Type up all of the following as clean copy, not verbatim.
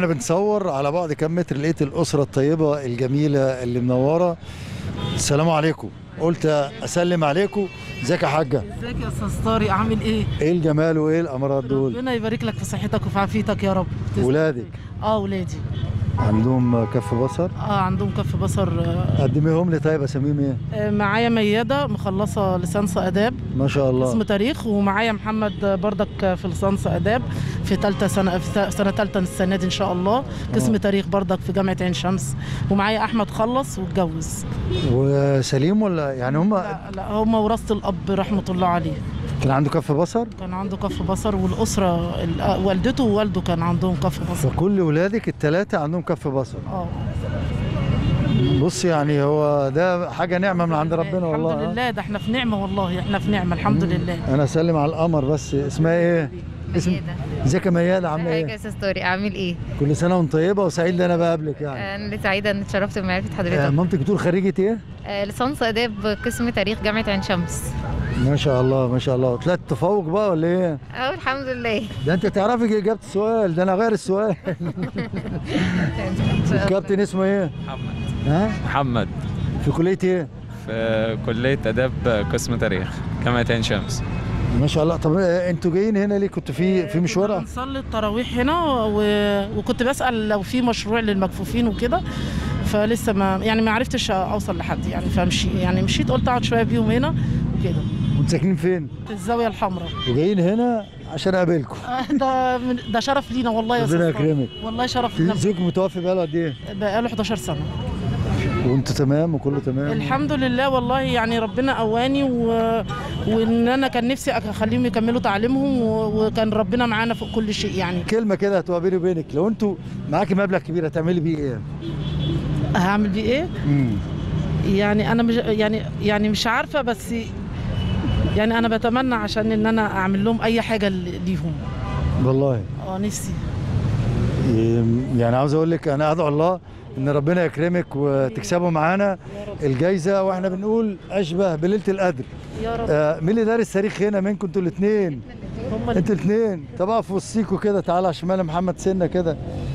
احنا بنصور على بعد كام متر لقيت الاسره الطيبه الجميله اللي منوره. السلام عليكم، قلت اسلم عليكم. ازيك يا حاجه؟ ازيك يا استاذ طارق، عامل ايه؟ ايه الجمال وايه الامراض دول؟ ربنا يبارك لك في صحتك وفي عافيتك يا رب. ولادك؟ ولادي عندهم كف بصر؟ عندهم كف بصر. قدميهم لي طيب، اساميهم ايه؟ معايا ميادة مخلصة ليسانس آداب ما شاء الله، قسم تاريخ، ومعايا محمد بردك في ليسانس آداب في ثالثة سنة، في سنة ثالثة السنة دي إن شاء الله، قسم تاريخ بردك في جامعة عين شمس. ومعايا أحمد خلص واتجوز. وسليم ولا يعني هم؟ لا هم وراثة الأب رحمة الله عليه. كان عنده كف بصر؟ كان عنده كف بصر، والأسرة والدته ووالده كان عندهم كف بصر. فكل ولادك الثلاثة عندهم كف بصر؟ بص يعني هو ده حاجة نعمة من عند ربنا والله. الحمد لله، ده احنا في نعمة والله، احنا في نعمة الحمد لله. أنا أسلم على القمر بس. اسمها إيه؟ ميادة. ازيك يا ميادة، عاملة ازيك إيه؟ يا استاذ طارق، عامل ايه؟ كل سنة وأنت طيبة وسعيد إن أنا بقابلك يعني. انا اللي سعيدة ان اتشرفت بمعرفة حضرتك. مامتك بتقول خريجة إيه؟ ليسانس آداب قسم تاريخ جامعة عين شمس. ما شاء الله ما شاء الله. طلعت تفوق بقى ولا إيه؟ الحمد لله. ده أنت تعرفي إجابة السؤال، ده أنا غير السؤال. الكابتن اسمه إيه؟ محمد. محمد. في كلية إيه؟ في كلية آداب قسم تاريخ جامعة عين شمس. ما شاء الله. طب انتوا جايين هنا ليه؟ كنتوا في مشوار؟ بنصلي التراويح هنا وكنت بسأل لو في مشروع للمكفوفين وكده، فلسه ما عرفتش اوصل لحد يعني، مشيت قلت اقعد شويه بيهم هنا وكده. وانتوا ساكنين فين؟ في الزاويه الحمراء. وجايين هنا عشان اقابلكم. ده شرف لينا والله يا استاذ. ربنا يكرمك. والله شرف لينا. زوجك متوفي بقاله قد ايه؟ بقاله 11 سنه. وانتوا تمام وكله تمام؟ الحمد لله والله، يعني ربنا قواني وان انا كان نفسي اخليهم يكملوا تعليمهم، وكان ربنا معانا فوق كل شيء يعني. كلمه كده هتبقى بيني وبينك، لو انتوا معاكي مبلغ كبير هتعملي بيه ايه؟ هعمل بيه ايه؟ يعني انا مش عارفه، بس يعني انا بتمنى عشان ان انا اعمل لهم اي حاجه ليهم والله. نفسي يعني عاوز اقول لك انا ادعو الله ان ربنا يكرمك وتكسبوا معانا الجايزه، واحنا بنقول اشبه بليله القدر يا رب. مين اللي دارس تاريخ هنا منكم؟ انتوا الاثنين. انتوا الاثنين. طب اقف وسطيكوا كده، تعالى على شمال محمد سنه كده.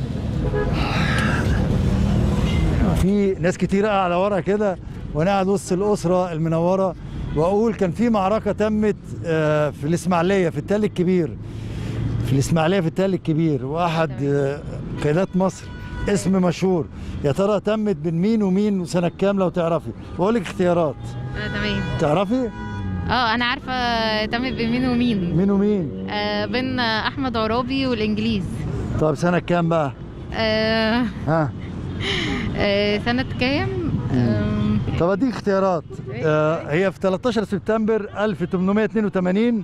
في ناس كتير قاعده ورا كده، وانا قاعد وسط الاسره المنوره، واقول كان في معركه تمت في الاسماعيليه في التل الكبير. في التل الكبير، واحد قيادات مصر اسم مشهور. يا ترى تمت بين مين ومين وسنه كام لو تعرفي؟ بقول لك اختيارات. تمام. تعرفي؟ انا عارفه تمت بين مين ومين. مين ومين؟ بين احمد عرابي والانجليز. طب سنه كام بقى؟ ها؟ سنه كام؟ طب اديك اختيارات. هي في 13 سبتمبر 1882،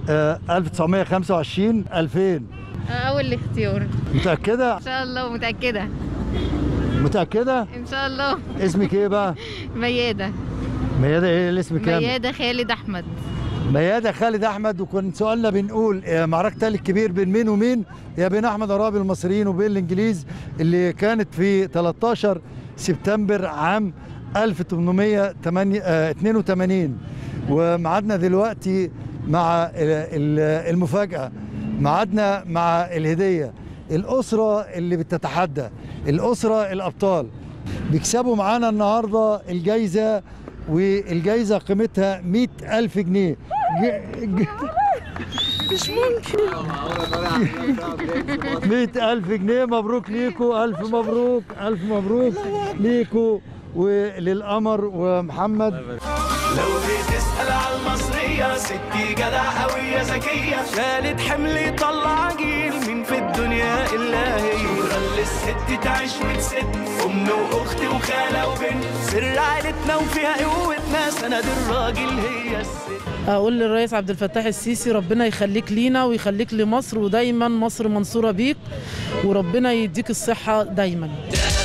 1925، 2000. اول اختيار. متأكدة؟ ان شاء الله متأكدة. متأكدة؟ ان شاء الله. اسمك ايه بقى؟ ميادة. ميادة ايه الاسم كامل؟ ميادة خالد احمد. ميادة خالد احمد. وكان سؤالنا بنقول معركة التل الكبير بين مين ومين؟ هي بين احمد عرابي المصريين وبين الانجليز، اللي كانت في 13 سبتمبر عام 1882. ومعادنا دلوقتي مع المفاجأة، معادنا مع الهدية. الأسرة اللي بتتحدى، الأسرة الأبطال بيكسبوا معانا النهاردة الجايزة، والجايزة قيمتها 100,000 جنيه. مش ممكن. 100,000 جنيه. مبروك ليكوا، ألف مبروك ألف مبروك ليكوا وللقمر ومحمد. لو بتسأل على المصرية ستي جدع قوية ذكية، شالت حمل طلع جيل من في الدنيا إلا هي. شكرا للست تعيش وتسد، أم وأخت وخالة وبنت، سر عائلتنا وفيها قوتنا، سند الراجل هي الست. اقول للرئيس عبد الفتاح السيسي ربنا يخليك لينا ويخليك لمصر، ودايما مصر منصورة بيك، وربنا يديك الصحة دايما.